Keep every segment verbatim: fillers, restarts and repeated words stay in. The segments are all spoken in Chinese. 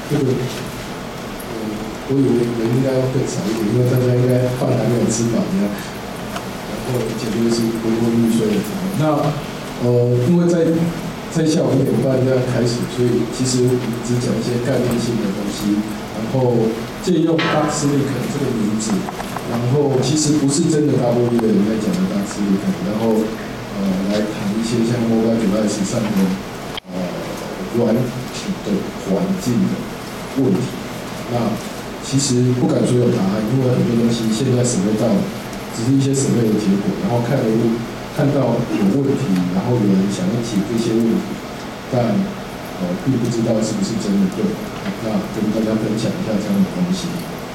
这个，呃，我以为人应该要更少一点，因为大家应该饭还没有吃饱一样。然后解决的是昏昏欲睡的。那呃，因为在在下午一点半这样开始，所以其实只讲一些概念性的东西，然后借用 big.LITTLE 这个名字，然后其实不是真的大部分的人在讲的 big.LITTLE， 然后呃来谈一些像 mobile device 上的呃软体的环境的问题。那其实不敢说有答案，因为很多东西现在审核到，只是一些审核的结果，然后看了看到有问题，然后有人想要解这些问题，但呃并不知道是不是真的对。那跟大家分享一下这样的东西。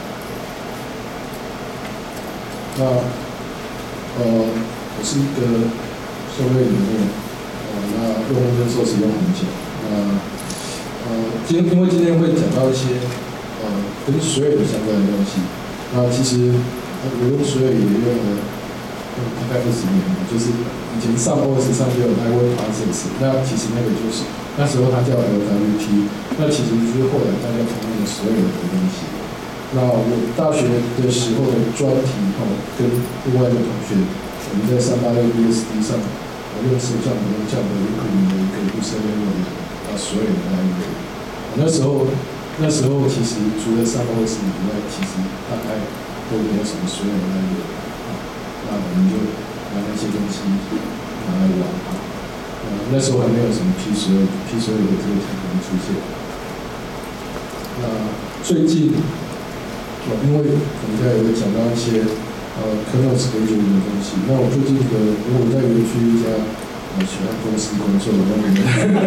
那呃我是一个社会里面，呃那用户跟受使用很久，那呃今天因为今天会讲到一些呃跟水有相关的东西，那其实我用水也用了。大概二十年了，就是以前上 O S 上就有 Network Process， 那其实那个就是那时候它叫 L W P， 那其实是后来大家同用的所有的东西。那我大学的时候的专题哦，跟另外一个同学，我们在三八六 B S D 上，我用是这样的这样的一个一个不深入的啊所有的来源。那时候那时候其实除了上 O S 以外，其实大概都没有什么所有的来源。那我们就拿那些东西拿来玩啊。呃，那时候还没有什么 P 十二 P 十二的这个产品出现。那最近，呃，因为我们家有讲到一些呃 kernel-Switcher 的东西。那我最近的，因为我在园区一家呃喜欢公司工作的那个，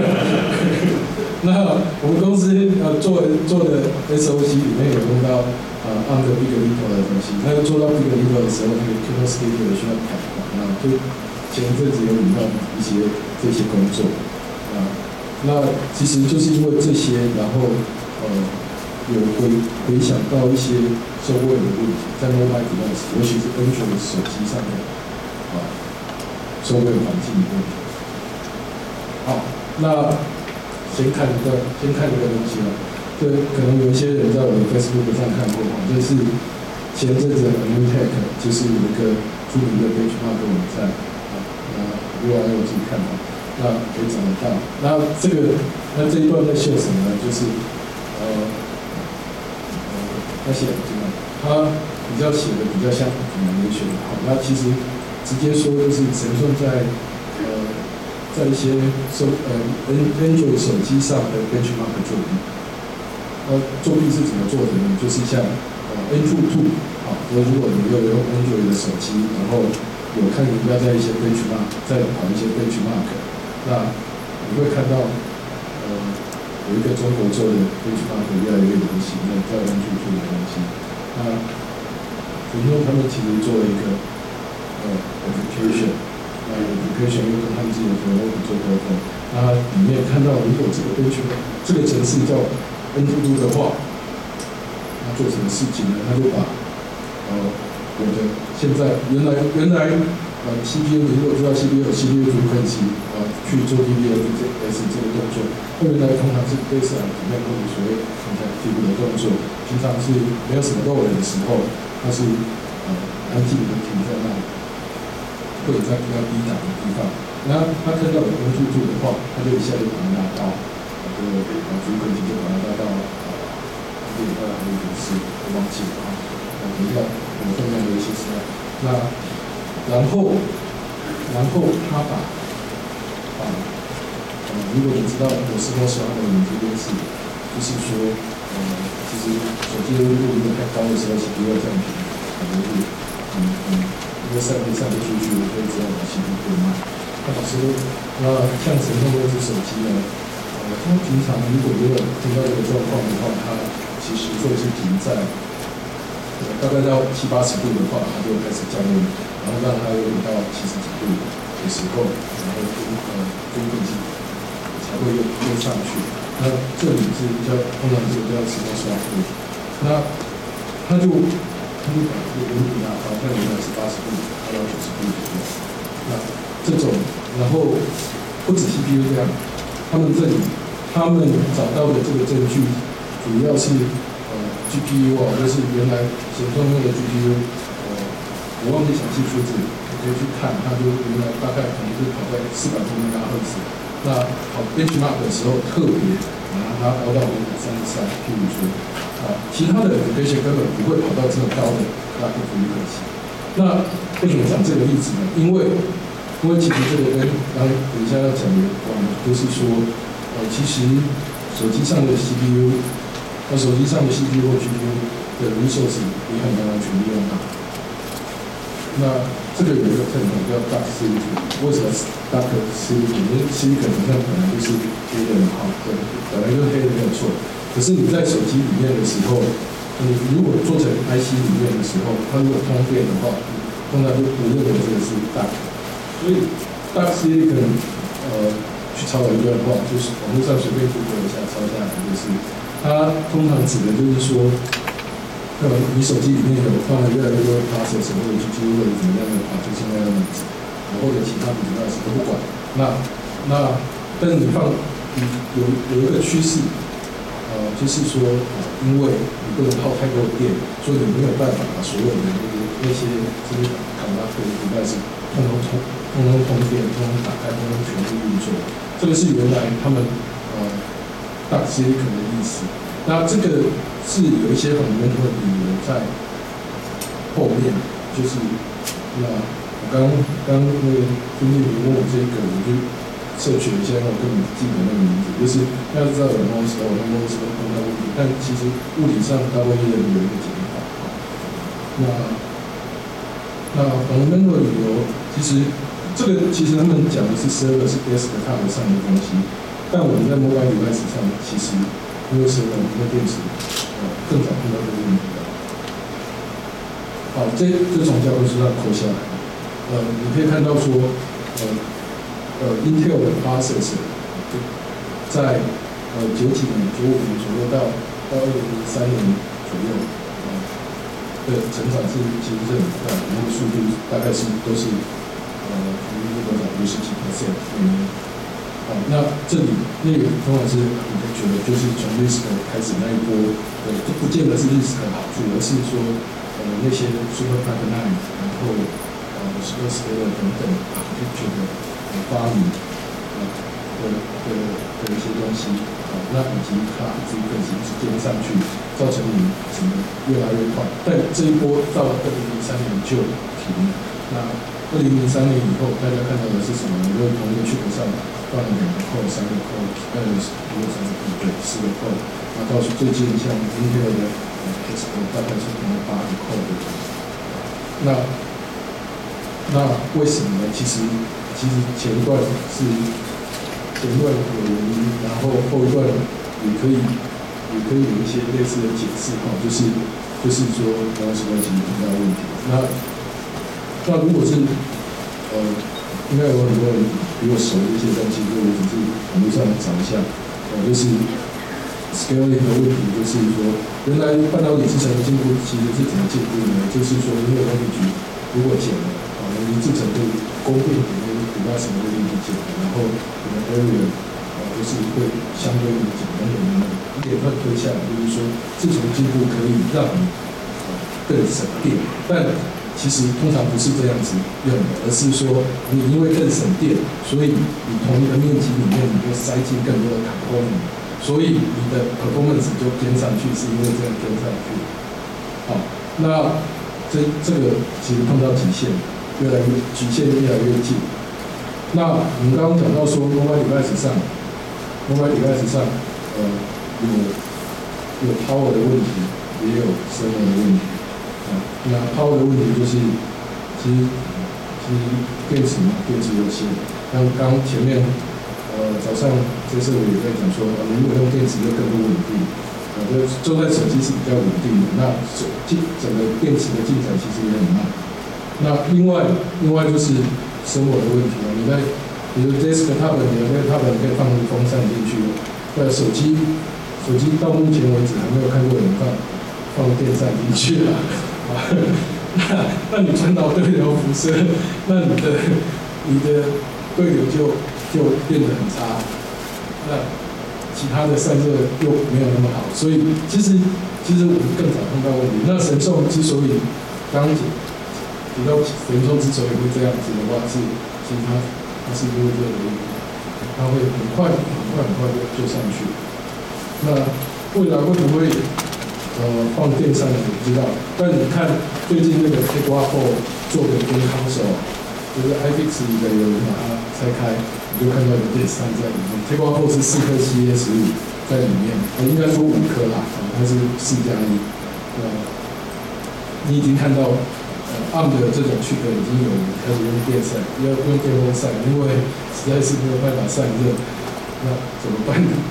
那我们公司呃做做的 S O C 里面有用到。呃，按照 big.LITTLE 的东西，那做到 big.LITTLE 的时候，那个 kernel-Switcher 需要改啊，就前一阵子有引到一些这些工作啊，那其实就是因为这些，然后呃有回回想到一些收位的问题，在 mobile device， 尤其是 Android 手机上的啊收位环境的问题。好，那先看一个，先看一个东西了。这可能有一些人在我的 Facebook 上看过哈，这是前阵子的 In-Kernel-Switcher， 就是有一个著名的 benchmark 网站啊，那如果要自己看哈，那可以找得到。那这个，那这一段在秀什么呢？就是呃呃，他写的怎么？他比较写的比较像 information， 好，那其实直接说就是陈算在呃在一些手呃 Android 手机上的 benchmark 作弊。呃，作弊是怎么做的呢？就是像呃 N 二 二， 好，说如果你有用 Android 的手机，然后有看人家在一些 benchmark， 在跑一些 benchmark， 那你会看到呃有一个中国做的 benchmark 越来越流行的叫 N 二 二的东西。那然后他们其实做了一个呃 application， 那 application 又跟他们自己的 framework 做沟通，那里面看到如果这个 benchmark 这个程式叫N 二 二的话，那做什么事情呢？他就把呃我的现在原来原来呃 C P U 如果知道 C P U 有 C P U frequency 啊去做 D B S 这个动作，原来通常是类似啊里面或者所谓刚才提过的动作，平常是没有什么漏人的时候，它是呃安静的停在那里，或者在比较低档的地方。那他看到有 N 二 二的话，他就一下就把它拿到。这个啊，主轨就把它拉到呃一点二还是一点四，我忘记了啊。那等一下我分享的一些资料。那然后然后他把把呃，如果你知道我是或喜欢的你这件事，就是说呃，其实手机的温度如果太高的时候，其实要降频，可能是嗯嗯，因为散热散不出去，我就知道我其实会慢。那老师，那像什么位置手机呢？呃，他平常如果没有听到这个状况的话，他其实会是停在呃大概到七八十度的话，他就开始降温，然后让它温到七十几度的时候，然后跟呃跟轨迹才会又又上去。那这里是叫通常这个叫时间刷度，那他就他就把这个温度拿高，像原来是八十度，达到九十度左右。那这种，然后不止 C P U 这样。他们这里，他们找到的这个证据， 主要是呃 G P U 啊，就是原来显装用的 G P U， 呃，我忘记详细数字，你可以去看，它就原来大概可能是跑在四百多兆赫兹，那跑 benchmark 的时候特别把它高到五百三十三，譬如说啊，其他的 application 根本不会跑到这么高的 clock frequency。那为什么讲这个例子呢？因为因为其实这个跟刚等一下要讲的有关，就是说，呃，其实手机上的 C P U， 呃，手机上的 C P U 或 G P U 的 resource 也很难完全利用到。那这个有一个 term 叫 dark silicon， 为什么 dark silicon？ 因为 silicon 好像本来就是黑的嘛，哈，对，本来就是黑的没有错。可是你在手机里面的时候，你如果做成 I C 里面的时候，它如果通电的话，通常就不认为这个是 dark。所以 dark silicon 呃去抄了一段话，就是网络上随便 Google 一下抄下来，就是它通常指的就是说，呃，你手机里面有放了越来越多的 processor 或者 G P U 或者怎么样的 partition elements， 或者其他的 device 都不管。那那但是你放有有一个趋势，呃，就是说，呃，因为你不能耗太多的电，所以你没有办法把所有的那个那些这些 conductor device 通通通。通通通电，通通打开，通通全部运作，这个是原来他们呃 dark silicon 的意思。那这个是有一些很严重的理由在后面，就是那我刚刚那个经济你问我这个，我就摄取一下，因为我根本不记得那个名字，就是要知道有 most 有 most 跟碰到问题，但其实物理上大部分的有一个解法。那那 fundamental 理由其实。这个其实他们讲的是 server 是 desktop 上的东西，但我们在 mobile device 上，其实因为 server 因为电池，呃，更早碰到这个问题了。好，这这从教科书上抠下来，呃，你可以看到说，呃呃 ，Intel 的 processor 在呃九几年、九五年左右到到二零零三年左右，啊、呃，的成长是其实是很快，然后速度大概是都是。呃，平均多少？五十几 percent 每年。好，那这里那个通常是你会觉得就是从 risk 开始那一波，呃，不见得是 risk 的好处，而是说呃那些 super pipeline， 然后呃 super scaler 等等啊，就觉得呃发明啊的的的一些东西，好，那以及它这个一直跟上去，造成你整个越来越快。但这一波到了二零零三年就停了。那二零零三年以后，大家看到的是什么？因为同一个 chip 上放了两个 core、三个 core， 呃，一个三个 core， 对，四个 core。那到最近像 Intel 的呃 X core 大概是可能八个 core 的。那那为什么呢？其实其实前一段是前一段有原因，然后后一段也可以也可以有一些类似的解释哈，就是就是说刚刚什么其实碰到问题。那那如果是，呃，应该有很多人比我熟的一些东西，所以我只是网络上找一下，呃，就是 scaling 的问题，就是说，原来半导体制程的进步其实是怎么进步呢？就是说，因为工业局如果减了，啊，你制程度供电点跟古代什么的力减了，然后可能 area，呃，就是会相对于简单的一点段推下来，就是说，制程进步可以让你呃更省电，但其实通常不是这样子用的，而是说你因为更省电，所以你同一个面积里面你就塞进更多的 component， 所以你的 performance 就跟上去，是因为这样跟上去。好，那这这个其实碰到极限，越来越极限越来越近。那我们刚刚讲到说 mobile device 上 ，mobile device 上，呃，有有 power 的问题，也有生活的问题。那 power 的问题就是，其实其实电池嘛，电池有限。刚刚前面，呃，早上这次我也在讲说，呃，如果用电池就更不稳定，呃，就就算手机是比较稳定的，那手进整个电池的进展其实也很慢。那另外另外就是生活的问题啊，你在比如 desktop 你的 desktop 你可以放风扇进去，那手机手机到目前为止还没有看过人放放电扇进去啊。那那你传导对流辐射，那你的你的对流就就变得很差。那其他的散热又没有那么好，所以其实其实我们更早碰到问题。那神送之所以刚刚提到神送之所以会这样子的话，是其实它它是因为这个原因，它会很快很快很快就上去。那未来会不会呃放电扇呢？我不知道。但你看最近那个 Take One Four 做的跟 console， 就是 iFix 里的有人把它拆开。你就看到有电扇在里面 ，Take One Four 是四颗 C S 五在里面，呃，应该说五颗啦，啊，它是四加一。呃，你已经看到，呃 ，A R M 的这种chip已经有人开始用电扇，要用电风扇，因为实在是没有办法散热，那怎么办呢？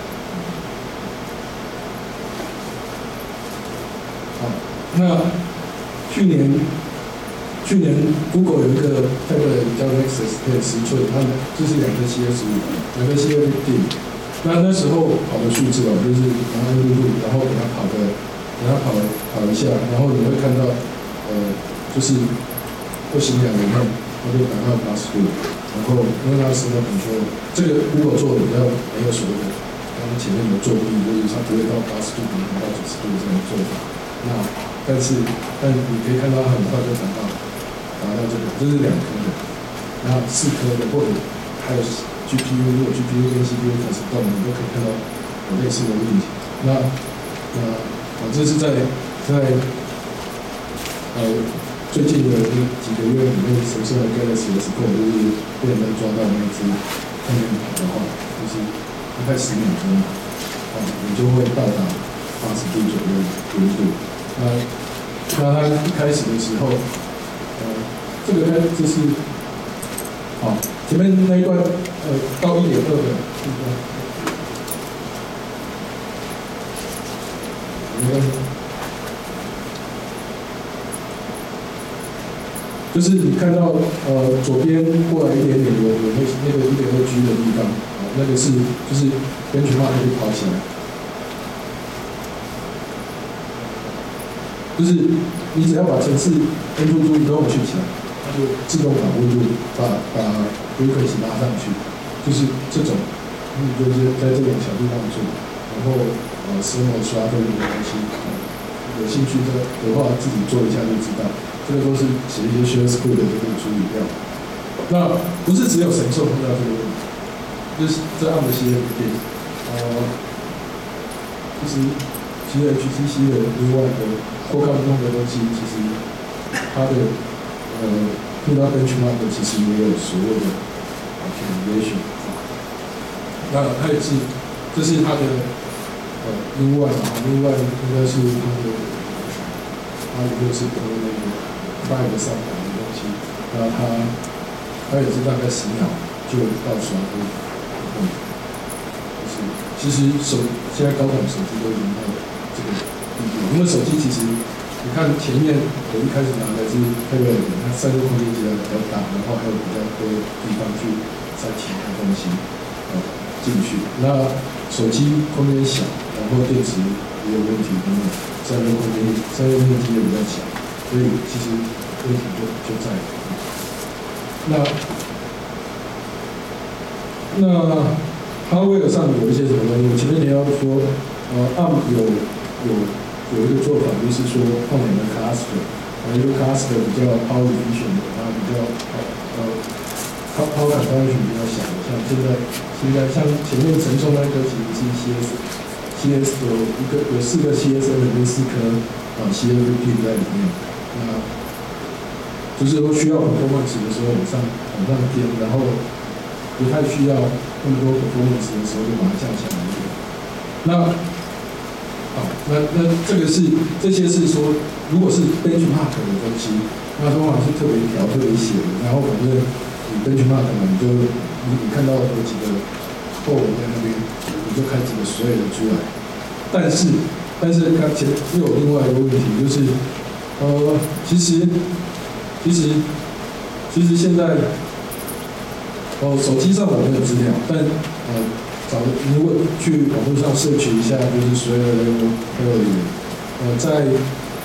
好，那去年。去年 Google 有一个 tablet 叫 Nexus 可以十寸，它就是两个 C S 五，两个 C S 五 那那时候跑的数字哦，就是然后录录，然后给它跑的，给它跑跑一下，然后你会看到，呃，就是不行两年后，它就达到八十度，然后因为它是那很说，这个 Google 做的比较没有所谓的，刚刚前面有作弊，就是它不会到八十度，可能到九十度这种做法。那但是但你可以看到它很快就达到。达到这个，这是两颗的，然后四颗的，或者还有 G P U， 如果 G P U 跟 C P U 开始动，你都可以看到有类似的问题。那那啊，这是在在呃最近的几个月里面，神圣的 Galaxy S 四就是被人抓到那只看见跑的话，就是大概十秒钟嘛，啊，你就会到达八十度左右的温度。那那它一开始的时候。呃，这个呢，就是好，前面那一段，呃，到一点二的地方，没关系，就是你看到呃左边过来一点点有有那那个一点二 G 的地方，啊，那个是就是benchmark可以跑起来。就是你只要把程式跟注注意都有去起来，它就自动把温度把把 frequency 拉上去，就是这种，你就是在这种小地方做，然后呃什么刷这个东西，有兴趣的的话自己做一下就知道，这个都是写一些 shell script 的就可以处理掉。那不是只有神兽碰到这个问题，就是这样的系列里面，呃，就是其实 H T C 的另外的。COSCUP弄的东西，其实它的呃，碰到 benchmark 其实也有所谓的 optimization。那它也是，这是它的呃另外啊，另外应该是它的，它也就是和那个 five 上版的东西，那它它也是大概十秒就到刷的，嗯，就是其实手现在高档手机都已经到这个。因为手机其实，你看前面我一开始拿的是 tablet， 它散热空间其实比较大，然后还有比较多地方去塞其他东西呃进去。那手机空间小，然后电池也有问题，等等，散热空间散热面积也比较小，所以其实问题就就在。那那 hardware 上有一些什么东西？我前面提到说，呃 ，A R M 有有。有一个做法就是说放两个 cluster， 呃，一个 cluster 比较 power efficient 的，然后比较呃 power consumption 比较小的，像现在现在像前面承受那个其实是 C S C S 有一个有四个 C S N 跟四颗啊 C S P 在里面，那就是说需要 performance 的时候往上往上添，然后不太需要那么多 performance 的时候就把它降下来。那好，那那这个是这些是说，如果是 benchmark 的东西，那通常是特别调、特别写的，然后反正你 benchmark 嘛，你就你你看到有几个后文在那边，你就开几个所有的出来。但是但是看前又有另外一个问题，就是呃，其实其实其实现在哦，手机上我没有资料，但呃。找如果去网络上摄取一下，就是所有的那个呃，在呃，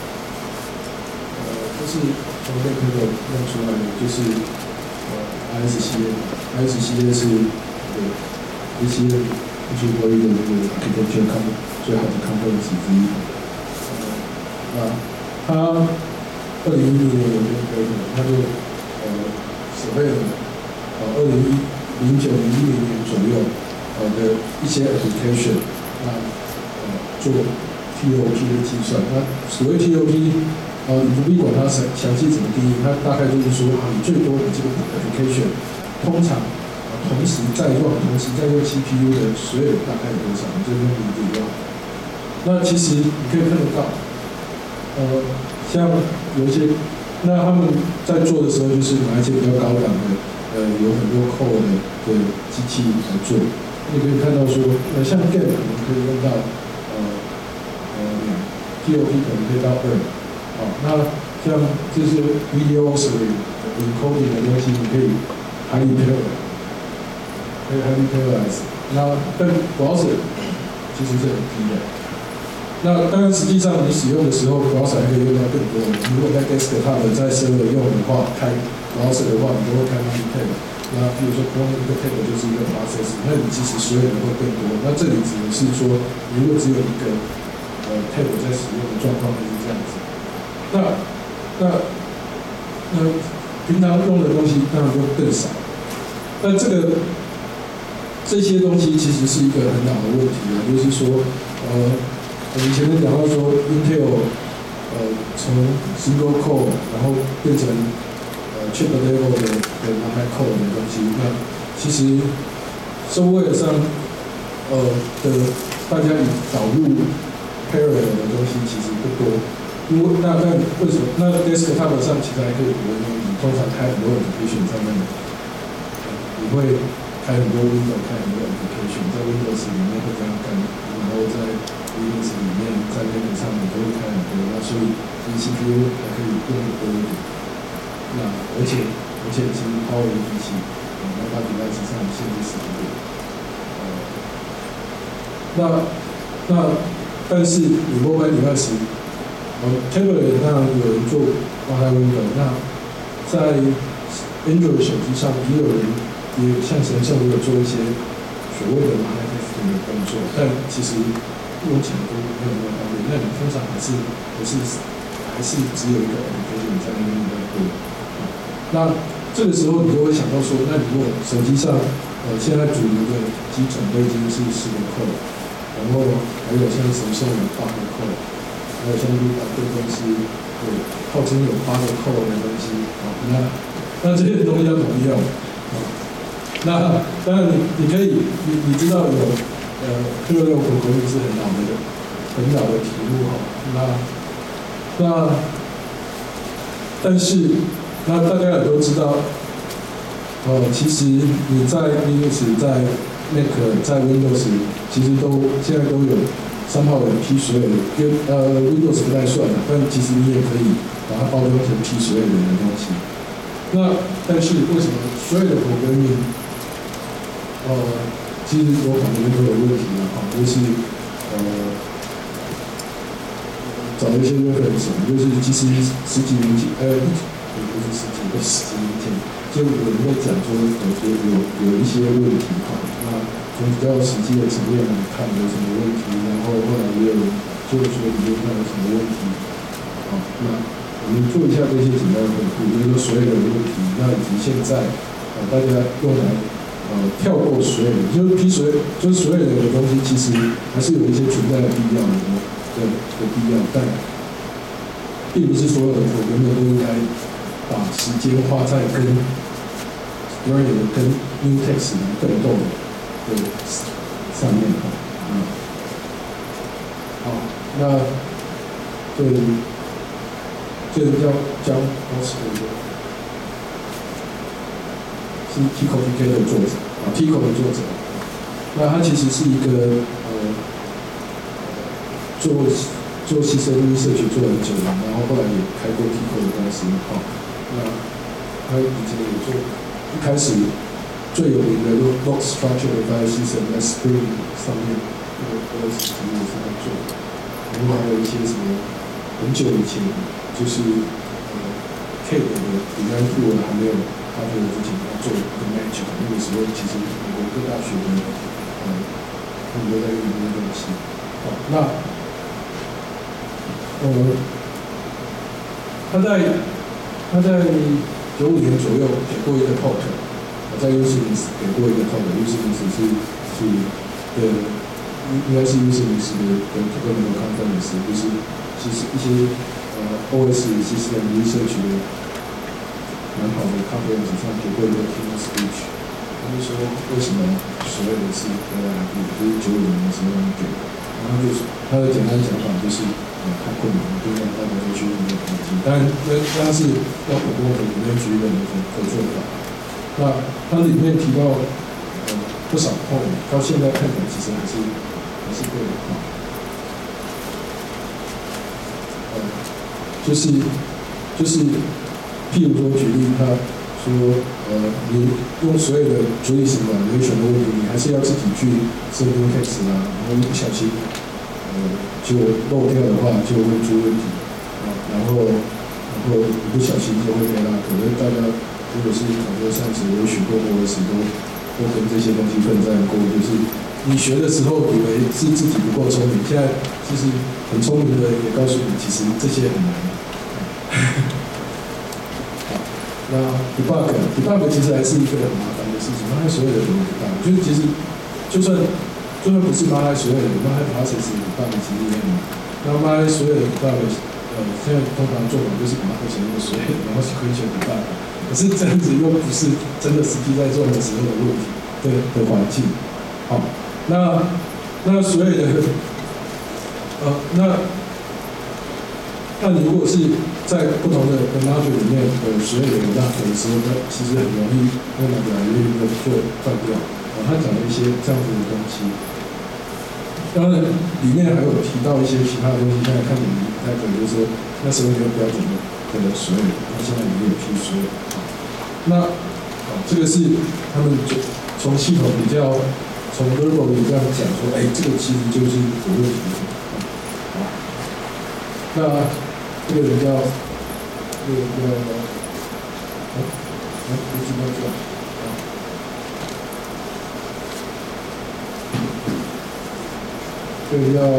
就是从那个弄出来的，就是呃 ，I S 系列 ，I S 系列是呃一些就是微软的这个 architecture 看最好的 conference 之一。呃，那他二零一零年有这个 paper， 他就呃所谓的呃二零零九零一零年左右呃的一些 application， 那呃做 T O P 的计算。那所谓 T O P， 呃你不必管它详详细怎么定义，它大概就是说啊，你最多的这个 application 通常。同时在用，同时在用 C P U 的所有大概有多少？你就用名字就好。那其实你可以看得到，呃，像有一些，那他们在做的时候，就是拿一些比较高档的，呃，有很多 core 的的机器来做。你可以看到说，呃，像 Game 可能可以用到，呃，呃 ，T O P 可能可以到二，好，那像这些 video 所谓 encoding 的东西，你可以 highly parallel。可以 highly parallelize， 那但 browser 其实是很低的。那当然，实际上你使用的时候 ，browser 还可以用到更多。如果在 desktop 在 server 用的话，开 browser 的话，你都会开 multi tab。那比如说 Chrome 一个 tab 就是一个 process， 那你其实所有的会更多。那这里指的是说，如果只有一个呃 tab 在使用的状况，就是这样子。那那那平常用的东西当然就更少。那这个。这些东西其实是一个很老的问题啊，就是说，呃，我们前面讲到说 ，Intel 呃从 single core 然后变成呃 chip level 的的 multi-core 的东西，那其实 software 上呃的大家以导入 parallel 的东西其实不多。因为那那为什么？那 desktop 上其实还可以，比如说你通常开很多 application 上面，你会。开很多 Windows， 开很多 application， 在 Windows 里面会这样干，然后在 Linux 里面，在 Mac 上面都会开很多，那所以其实 C P U 还可以用得多一点。那而且而且其实 power 的机器，那它 device 上限制少一点。呃，那那但是你 mobile device， 呃 tablet 当然有人做 mobile Windows， 那在 Android 手机上也有人。也像神圣也有做一些所谓的 multi-tasking 的工作，但其实用起来都没有那么方便。那你通常还是还是还是只有一个 application 在那边比较多。那这个时候你就会想到说，那如果手机上呃现在主流的基准都已经是十个 core， 然后还有像神圣有八个 core， 还有像路达对公司有号称有八个 core 的东西，好，那那这些东西要怎么用？那当然你，你你可以，你你知道有，呃，这个六口口语是很老的，很老的题目哈。那那，但是，那大家也都知道，呃，其实你在 Linux、在 Mac、在 Windows， 其实都现在都有三号的 P 十二，跟呃 Windows 不太算了，但其实你也可以把它包装成 P 十二的东西。那但是为什么所有的 programming 呃，其实我感觉都有问题的哈，就是呃，找一些 reference， 就是其实十几年前，呃，也不是十几，不是十几年前，就有人在讲说，我觉得有有一些问题哈，那从比较实际的层面来看有什么问题，然后后来也有人就说理论上有什么问题，好，那我们做一下这些简单的回顾，就是说所有的问题，那以及现在呃大家用来。呃，跳过所有的，就是批所有，就是所有的东西，其实还是有一些存在的必要的的的必要，但并不是所有的口根都应该把时间花在跟 Braille 跟 New Text 的奋斗的上面啊。嗯，好，那这这个叫叫 COSCUP。是 T C O P K 的作者啊 ，T C O 的作者，那他其实是一个呃做做牺牲社群做很久了，然后后来也开过 T C O 的公司哈。那他以前也做一开始最有名的 log structure 的 file system 在 Spring 上面那个 O S 其实也是他做的，然后还有一些什么很久以前就是呃 K 的 design tool 还没有。他觉得之前要做一个 match， 那个时候其实美国各大学的呃他们都在运用这些东西。好，那呃，他在他在九五年左右给过一个 talk， 在 Exynos 给过一个 talk，Exynos 是是的，应该是 Exynos 的的 technical conference， 就是其实一些呃 O S system research 的蛮好的 conference 上给过一个 keynote speech， 他就说为什么所谓的是 A I， 就是九五年的时候给的，然后就是他的简单讲法就是呃太困难了，就让大家都去用这个东西，当然那那是要普通的里面举的的做法。那它里面提到呃不少 point， 到现在看起来其实还是还是对的啊。呃，就是就是，譬如说举例，他说呃你用所有的处理什么你会选的问题，你还是要自己去设定 text 啊，然后一不小心呃就漏掉的话就会出问题啊，然后然后一不小心就会被拉，可能大家。如果是很多上次有学过 O S 都都跟这些东西奋战过，就是你学的时候以为是自己不够聪明，现在就是很聪明的也告诉你，其实这些很难。好，那 debug debug 其实还是一个很麻烦的事情，那所有的人 debug， 就是其实就算就算不是妈来所有的人，妈来 process debug 其实也很难。那妈来所有的 debug， 呃，现在通常做法就是把它前面的所有，然后是可以选 debug。可是这样子又不是真的实际在做的时候的问题的的环境，好，那那所有的呃那那你如果是在不同的 module 里面的所有的有大的时候，那其实很容易那么来越就就断掉。哦，他讲了一些这样子的东西，当然里面还有提到一些其他的东西，现在看你们那个就是说那时候没有标准的。的所有，那现在也有去说，那好，这个是他们就从系统比较，从 verbally 这样讲说，哎，这个其实就是有问题。好，那这个人叫，这个人叫，哎，哎，不知道叫，啊，这个叫，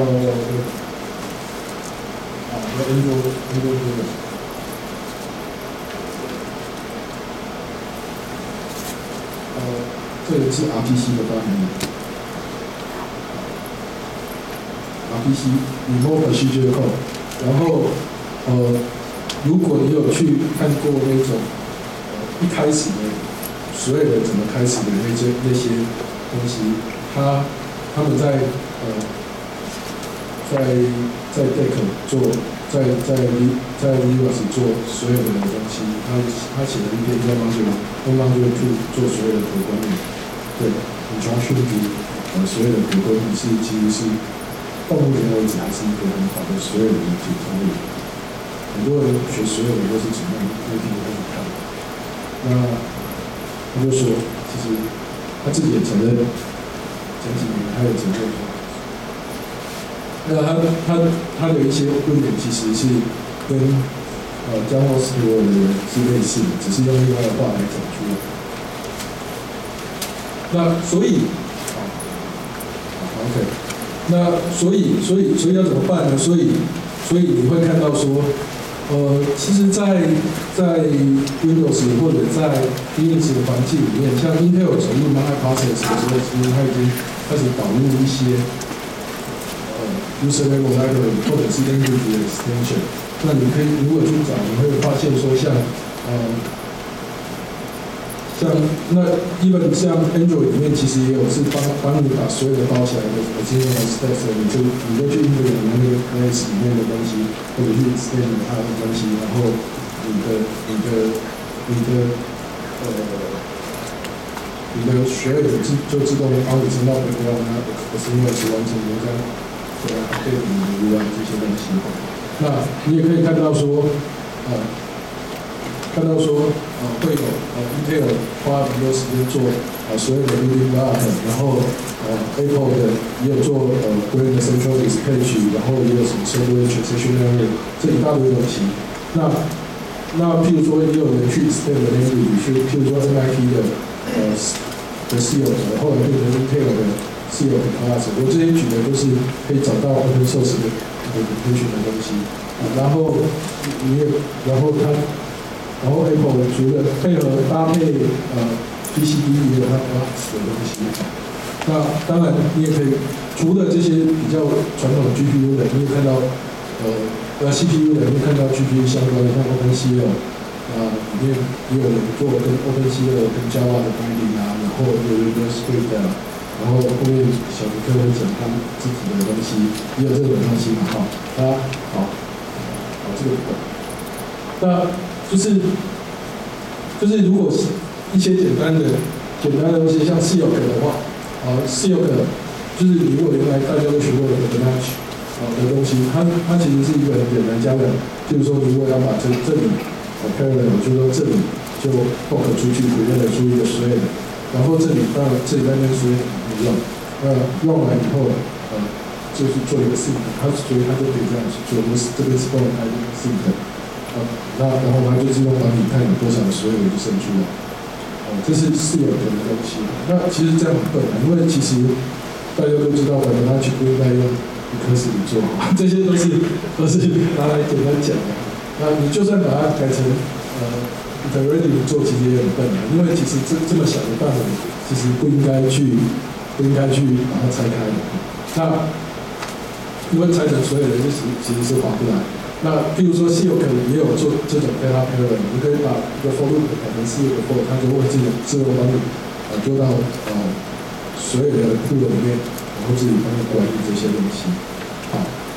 啊，叫 Angel Angel 这个。这个是 R P C 的发明人 ，R P C Remote Procedure Code。然后，呃，如果你有去看过那种呃一开始的所有的怎么开始的那些那些东西，他他们在呃在在 Deck 做，在在在 Linaro 做所有的东西，他他写了一篇叫 Module， 用 Module 去做所有的图管理。对，你从数据，呃，所有的图管理是其实是到目前为止还是一个很好的所有的解通理。很多人学所有的都是从那那地方开始看。那他就说，其实他自己也承认，前几年他也承认说，那他他他的一些论点其实是跟呃江沃斯罗的人是类似的，只是用另外的话来讲出来。那所以，好 ，OK， 那所以所以所以要怎么办呢？所以所以你会看到说，呃，其实在，在在 Windows 或者在 Linux 的环境里面，像 Intel 走入 multi-process 的时候，其实它已经开始导入一些呃 user level library 或者是 language extension。那你可以如果去找，你会发现说像呃。像那基本像 Android 里面其实也有是帮帮你把所有的包起来的 Exynos steps， 你就你就去 implement 那个 class 里面的东西，或者去 extend 它的东西，然后你的你的你的呃你的学友自就自动帮你升到 background， 那 Exynos 完成一个对啊对你的啊这些东西。那你也可以看到说，呃。看到说，呃，会有呃 Intel 花很多时间做呃所有的 big.LITTLE， 然后呃 Apple 的也有做呃 Grand Central Dispatch， 然后也有什么 Software Transaction Memory 这一大堆东西。那那譬如说也有人去 extend 的 language， 譬如说 M I T 的呃的 C O 后来变成 Intel 的是有 class， 我这边举的都是可以找到 open source 的 documentation 的东西，啊，然后你也，然后它，然后 Apple 除了配合搭配呃 G C D 也有它 class 的东西，那当然你也可以除了这些比较传统的 G P U 的，你也看到呃呃 C P U 的，你也看到 G P U 相关的像 OpenCL。啊，里面也有人做跟 OpenCL 跟 Java 的 binding 啊，然后有人的 script 啊，然后后面小尼克会讲他自己的东西，也有这种东西嘛，哈，大家好，好这个，那就是就是如果是一些简单的简单的东西，像 C O C 的话，啊 C O C 就是你如果原来大家都学过的 branch 啊的东西，它它其实是一个很简单加的，就是说如果要把这这里 parallel 就是说这里就 poke 出去 ，create 出一个 thread， 然后这里当然这里在那边 thread 不用，那用完以后，呃，就是做一个 sync， 它所以它就可以这样去做，就是这边是帮我开一个 sync， 啊，那然后它就自动帮你看有多少的 thread 就生出来，哦，这是是有的东西。那其实这样很笨啊，因为其实大家都知道，我们它全部应该用一颗是你做好，这些都是都是拿来简单讲的。那你就算把它改成呃 iterative 做，其实也很笨的，因为其实这这么小的范围，其实不应该去不应该去把它拆开的。那因为拆成所有的，就其其实是划不来。那譬如说 C O C 也有做这种 data parallel， 你可以把一个 for loop 改成 C O C for， 它就会自己自动帮你呃丢到呃所有的库里面，然后自己帮你管理这些东西。好。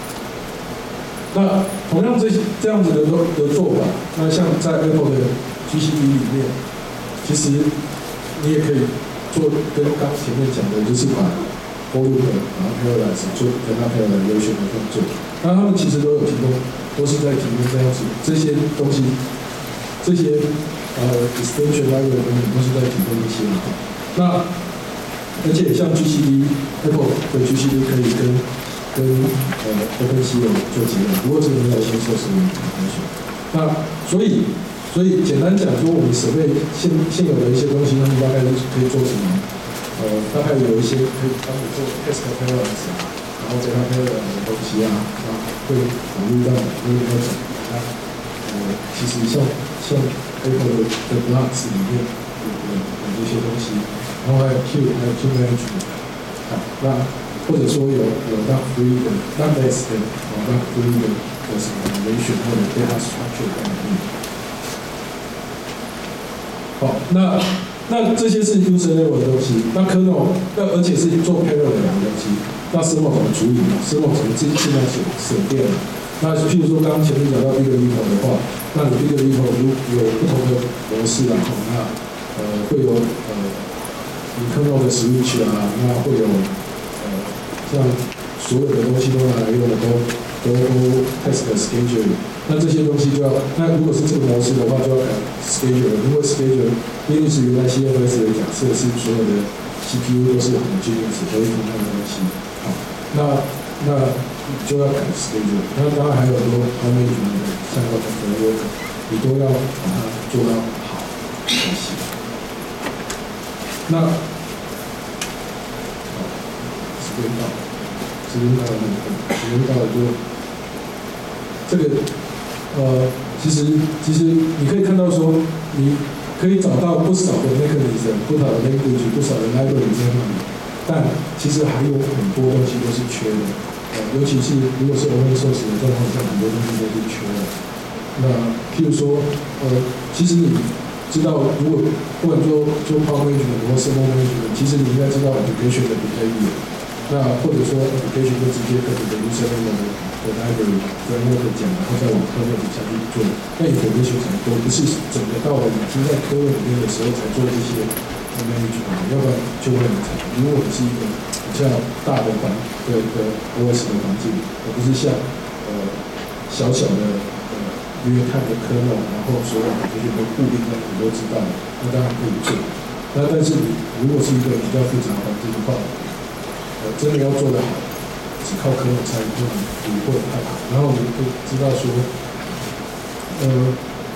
那同样这这样子的的做法，那像在 Apple 的 G C D 里面，其实你也可以做跟刚前面讲的，就是把 for loop 然后 parallelize 做跟它 parallelization 的动作。那他们其实都有提供，都是在提供这样子这些东西，这些呃 extension library 的东西都是在提供一些的。那而且像 G C D Apple 的 G C D 可以跟跟呃 OpenCL 做结合，不过这个没有先测试的东西。那所以所以简单讲说，我们设备现现有的一些东西，他们大概是可以做什么？呃，大概有一些可以帮你做 test parallels 啊，然后给它 parallel 的东西啊，那会考虑到因为要讲它呃，其实像像 Apple 的的 blocks 里面有有有这些东西，然后还有 Q 还有 Q management， 好，那或者说有有 not free 的 not less 的，哦 not free 的的什么人选或者 data structure 在里面。好，那那这些是 user level 的东西，那 kernel 那而且是做 parallel 的东西，那 thermal 怎么处理呢 ？thermal 怎么尽尽量省省电呢？那譬如说刚刚前面讲到 big.LITTLE 的话，那你 big.LITTLE 如有不同的模式啊，那呃会有呃 In-Kernel 的 switch 啊，那会有呃像所有的东西都拿来用的都都都 test schedule， 那这些东西就要，那如果是这个模式的话，就要改 schedule， 因为 schedule 因为是原来 C F S 的假设是所有的 C P U 都是 homogeneous 都是同样的东西，好，那那就要改 schedule， 那当然还有很多 management 的相关的 framework， 你都要把它做到好才行。那时间到了，时间到了，时间到了就这个呃，其实其实你可以看到说，你可以找到不少的 mechanism， 不少的 language， 不少的 library 在那里，但其实还有很多东西都是缺的。呃，尤其是如果是 open source 的状况下，很多东西都是缺的。那譬如说，呃，其实你知道，如果不管做做 power management 或 thermal management， 其实你应该知道 application 的 behavior。那或者说 application 就直接跟你的 user level 的 library framework 讲，然后再往 kernel 底下去做。那 information 才多，不是整个到了已经在 kernel 里面的时候才做这些 management， 要不然就会很惨。如果你是一个比较大的环的的 O S 的环境，而不是像呃小小的呃约看的 kernel， 然后所有的这些都固定的你都知道，那当然可以做。那但是你如果是一个比较复杂的环境的话，呃，真的要做得好，只靠可能才不能不会太好。然后你会知道说，呃，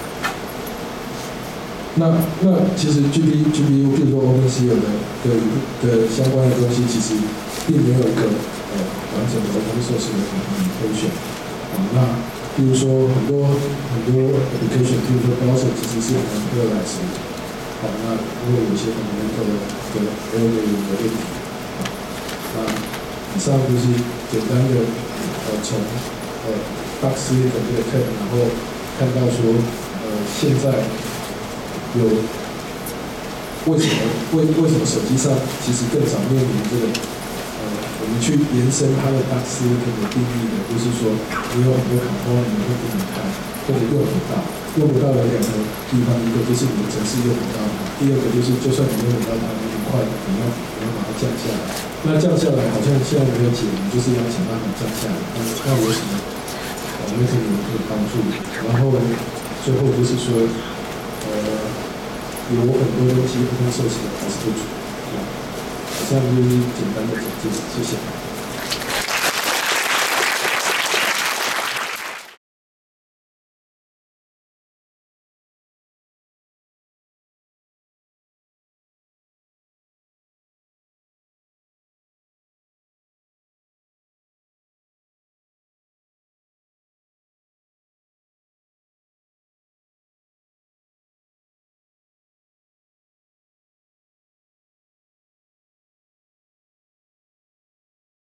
那那其实 G P G P U， 譬如说 OpenCL 的的的相关的东西，其实并没有一个呃完整的 open source 的 implementation。啊，那比如说很多很多 application， 比如说 browser 其实是很 parallelized 的。好，那因为有些 fundamental 的的 error 的问题。好，那以上就是简单的呃从呃 bug splitting 这个 tab， 然后看到说呃现在有为什么为为什么手机上其实更少面临这个呃我们去延伸它的 bug splitting 的定义的，就是说你有很多 component 你会不能开或者用不到。用不到的两个地方，一个就是你的程式用不到它，第二个就是就算你用不到它，你很快你要你要把它降下来。那降下来好像现在没有解，你就是要想办法降下来。那那有什么呃 mechanism 可以帮助？然后最后就是说，呃，有很多东西 open source 的还是不足。以上就是简单的简介，谢谢。